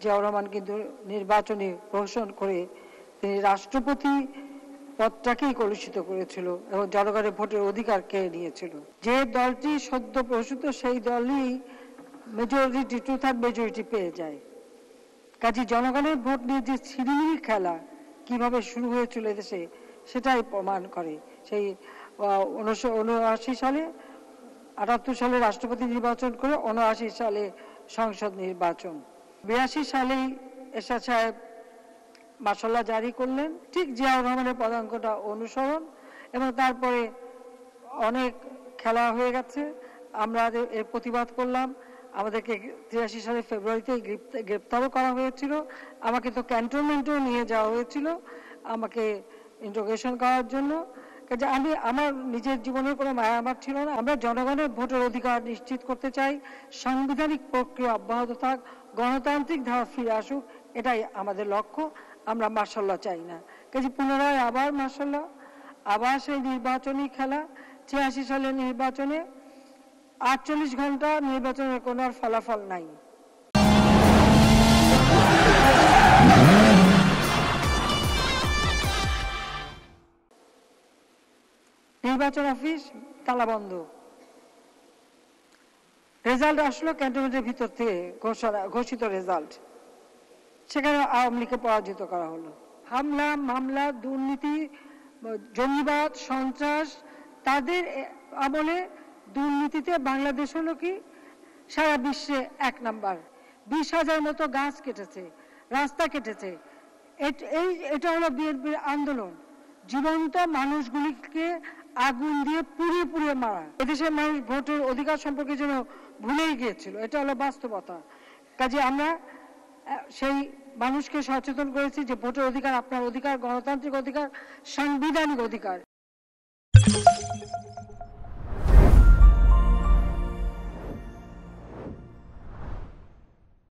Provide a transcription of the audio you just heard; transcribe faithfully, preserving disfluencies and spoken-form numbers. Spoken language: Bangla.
জিয়াউর রহমান কিন্তু নির্বাচনে ঘোষণা করে তিনি রাষ্ট্রপতি পদটাকেই কলুষিত করেছিল এবং জনগণের ভোটের অধিকার কেড়ে নিয়েছিল। যে দলটি সদ্য প্রসূত সেই দলই মেজরিটি টু থার্ড মেজরিটি পেয়ে যায়। কাজে জনগণের ভোট নিয়ে যে ছিনিমিনি খেলা কিভাবে শুরু হয়েছিল দেশে সেটাই প্রমাণ করে। সেই উনিশশো উনআশি সালে আটাত্তর সালে রাষ্ট্রপতি নির্বাচন করে উনআশি সালে সংসদ নির্বাচন, বিরাশি সালেই এরশাদ সাহেব মাসাল্লাহ জারি করলেন, ঠিক জিয়াউর রহমানের পদাঙ্কটা অনুসরণ, এবং তারপরে অনেক খেলা হয়ে গেছে। আমরা এর প্রতিবাদ করলাম। আমাদেরকে তিরাশি সালে ফেব্রুয়ারিতে গ্রেপ্তারও করা হয়েছিল। আমাকে তো ক্যান্টনমেন্টেও নিয়ে যাওয়া হয়েছিল আমাকে ইন্টারোগেশন করার জন্য। কাজে আমি আমার নিজের জীবনের কোনো মায়া আমার ছিল না। আমরা জনগণের ভোটের অধিকার নিশ্চিত করতে চাই, সাংবিধানিক প্রক্রিয়া অব্যাহত থাক, গণতান্ত্রিক ধারা ফিরে আসুক, এটাই আমাদের লক্ষ্য। আমরা মার্শাল্লাহ চাই না। কাজে পুনরায় আবার মার্শাল্লাহ, আবার সেই নির্বাচনী খেলা। ছিয়াশি সালের নির্বাচনে আটচল্লিশ ঘন্টা নির্বাচনের কোনো আর ফলাফল নাই। নির্বাচন অফিস তালাবন্ধ। রেজাল্ট আসলো ক্যান্টনমেন্টের ভিতর থেকে ঘোষণা ঘোষিত রেজাল্ট, সেখানে আওয়ামী লীগকে পরাজিত করা হলো। হামলা, মামলা, দুর্নীতি, জঙ্গিবাদ, সন্ত্রাস, তাদের আমলে দুর্নীতিতে বাংলাদেশ হলো কি সারা বিশ্বে এক নাম্বার। বিশ হাজার মতো গাছ কেটেছে, রাস্তা কেটেছে। এই এটা হলো বিএনপির আন্দোলন, জীবন্ত মানুষগুলিকে আগুন দিয়ে পুড়িয়ে পুড়িয়ে মারা। এদেশের মানুষ ভোটের অধিকার সম্পর্কে যেন ভুলেই গিয়েছিল, এটা হলো বাস্তবতা। কাজে আমরা সেই মানুষকে সচেতন করেছি যে ভোটের অধিকার আপনার অধিকার, গণতান্ত্রিক অধিকার, সাংবিধানিক অধিকার।